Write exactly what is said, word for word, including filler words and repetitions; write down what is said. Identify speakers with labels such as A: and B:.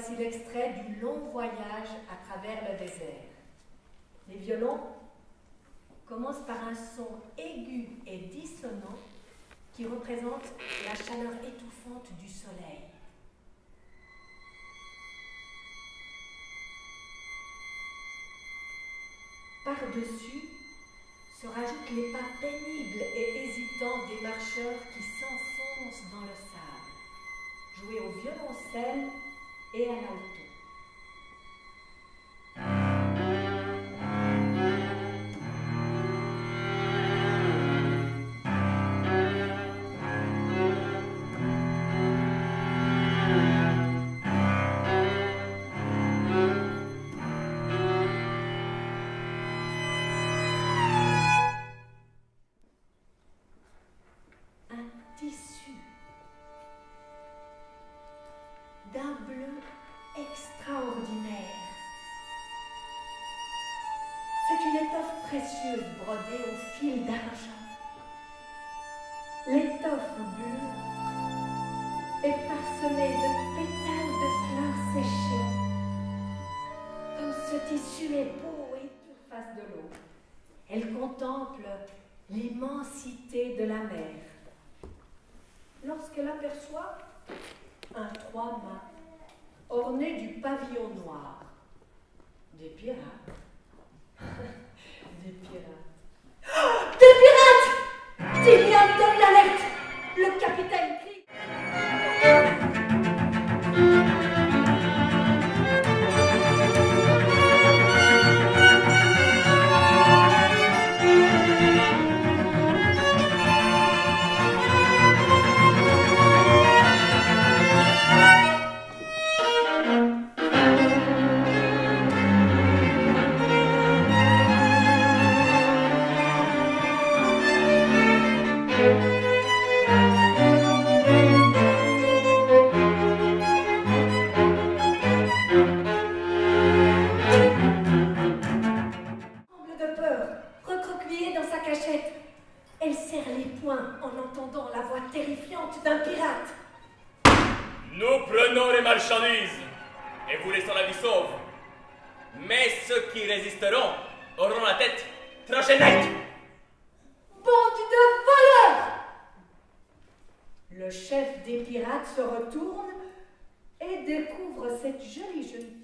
A: voici l'extrait du long voyage à travers le désert. Les violons commencent par un son aigu et dissonant qui représente la chaleur étouffante du soleil. Par-dessus se rajoutent les pas pénibles et hésitants des marcheurs qui s'enfoncent dans le sable, joués au violoncelle et à l'alto. D'un bleu extraordinaire. C'est une étoffe précieuse brodée au fil d'argent. L'étoffe bleue est parsemée de pétales de fleurs séchées. Comme ce tissu est beau et tout face de l'eau, elle contemple l'immensité de la mer. Lorsqu'elle aperçoit un trois-mâts orné du pavillon noir. Des pirates. Des pirates. Oh, des pirates! Tibia donne l'alerte! Le capitaine crie. Elle serre les poings en entendant la voix terrifiante d'un pirate.
B: Nous prenons les marchandises et vous laissons la vie sauve. Mais ceux qui résisteront auront la tête tranchée nette.
A: Bande de voleurs! Le chef des pirates se retourne et découvre cette jolie jeune fille